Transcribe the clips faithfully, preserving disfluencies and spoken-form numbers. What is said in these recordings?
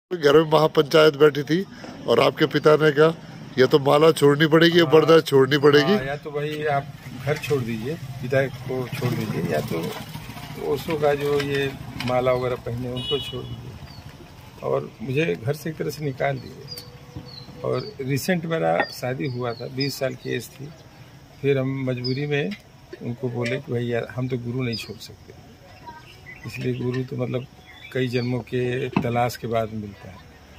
घर में महापंचायत बैठी थी और आपके पिता ने कहा या तो माला छोड़नी पड़ेगी या बरदार छोड़नी पड़ेगी। या तो भाई आप घर छोड़ दीजिए, पिता को छोड़ दीजिए, या तो ओशो का जो ये माला वगैरह पहने उनको छोड़ दीजिए और मुझे घर से एक तरह से निकाल दीजिए। और रिसेंट मेरा शादी हुआ था, बीस साल की एज थी। फिर हम मजबूरी में उनको बोले कि भाई यार हम तो गुरु नहीं छोड़ सकते, इसलिए गुरु तो मतलब कई जन्मों के तलाश के बाद मिलता है।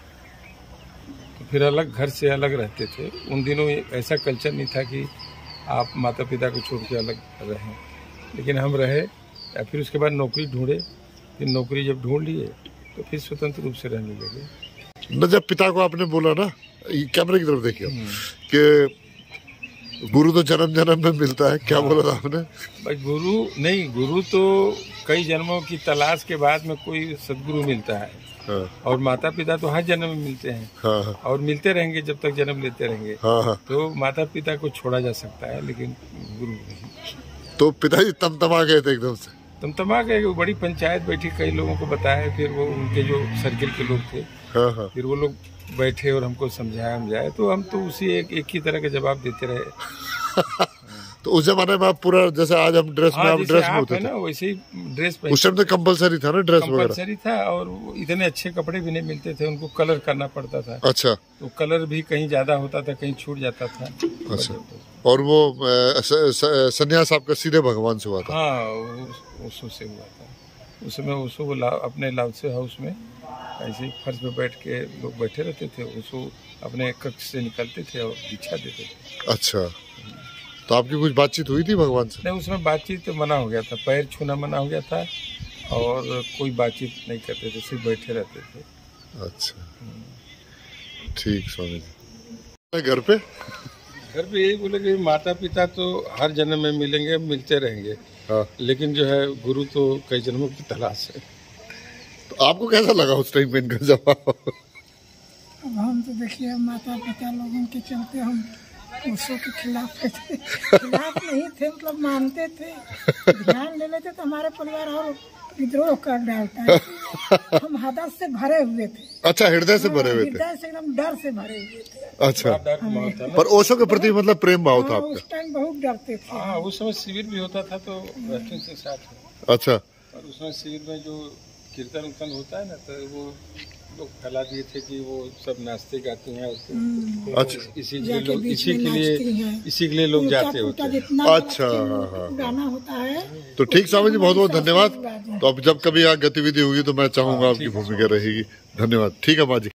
तो फिर अलग घर से अलग रहते थे। उन दिनों ऐसा कल्चर नहीं था कि आप माता पिता को छोड़ के अलग रहें, लेकिन हम रहे। या फिर उसके बाद नौकरी ढूंढे, फिर नौकरी जब ढूंढ लिए तो फिर स्वतंत्र रूप से रहने लगे। न जब पिता को आपने बोला ना, कैमरे की तरफ देखिए, कि गुरु तो जन्म जन्म में मिलता है, क्या हाँ, बोला था आपने? भाई गुरु नहीं, गुरु तो कई जन्मों की तलाश के बाद में कोई सदगुरु मिलता है। हाँ। और माता पिता तो हर जन्म में मिलते हैं। हाँ। और मिलते रहेंगे जब तक जन्म लेते रहेंगे। हाँ। हाँ। तो माता पिता को छोड़ा जा सकता है, लेकिन गुरु नहीं। तो पिताजी तमतमा गए थे एकदम से? तमतमा गए, बड़ी पंचायत बैठी, कई लोगों को बताया। फिर वो उनके जो सर्किल के लोग थे, हाँ। हाँ। फिर वो लोग बैठे और हमको समझाया समझाया तो हम तो उसी एक एक ही तरह के जवाब देते रहे। तो उस जमाने में आप पूरा जैसे आज हम ड्रेस में, हाँ, आप ड्रेस में होते थे ना, वैसे ही ड्रेस पहन। उस टाइम तो कंपलसरी था ना ड्रेस वगैरह? कंपलसरी था, और इतने अच्छे कपड़े भी नहीं मिलते थे, उनको कलर करना पड़ता था। अच्छा। तो कलर भी कहीं ज्यादा होता था, कहीं छूट जाता था। अच्छा। और वो सन्यास आपका सीधे भगवान से हुआ था? हाँ, ओशो से हुआ था। उस समय ओशो वो अपने लालसे हाउस में ऐसे ही फर्श पे बैठ के लोग बैठे रहते थे। ओशो अपने कक्ष से निकलते थे और दीक्षा देते थे। अच्छा, तो आपकी कुछ बातचीत हुई थी भगवान से? नहीं, उसमें बातचीत तो मना हो गया था, पैर छूना मना हो गया था और कोई बातचीत नहीं करते थे, सिर्फ बैठे रहते थे। अच्छा, ठीक स्वामी जी। घर पे घर पे यही बोले कि माता पिता तो हर जन्म में मिलेंगे, मिलते रहेंगे। हाँ। लेकिन जो है गुरु तो कई जन्मों की तलाश है। तो आपको कैसा लगा उस टाइम पे इनका जवाब? अब हम तो देखिए माता पिता लोगों के चलते हम ओशो के खिलाफ थे। खिलाफ नहीं थे, मतलब मानते थे, ध्यान ले लेते तो हमारे परिवार और विद्रोह कर डालता है। हम हदस से भरे हुए थे। अच्छा, हृदय से भरे हुए थे? हृदय से एकदम डर से भरे हुए थे। अच्छा, पर ओशो के प्रति मतलब प्रेम भाव था आपका? उस टाइम बहुत डरते थे। हाँ, उस समय शिविर भी होता था तो रहते थे साथ। अच्छा। और उसमें शिविर में जो कीर्तन उर्तन होता है ना, तो वो लोग फैला दिए थे कि वो सब नाचते गाते हैं। तो अच्छा, इसी के लिए लोग इसी के लिए इसी के लिए लोग जाते होते हैं। अच्छा, हाँ हाँ, गाना होता है। तो ठीक स्वामी जी, बहुत बहुत धन्यवाद। तो अब जब कभी यहाँ गतिविधि होगी तो मैं चाहूंगा आपकी भूमिका रहेगी। धन्यवाद। ठीक है माँ जी।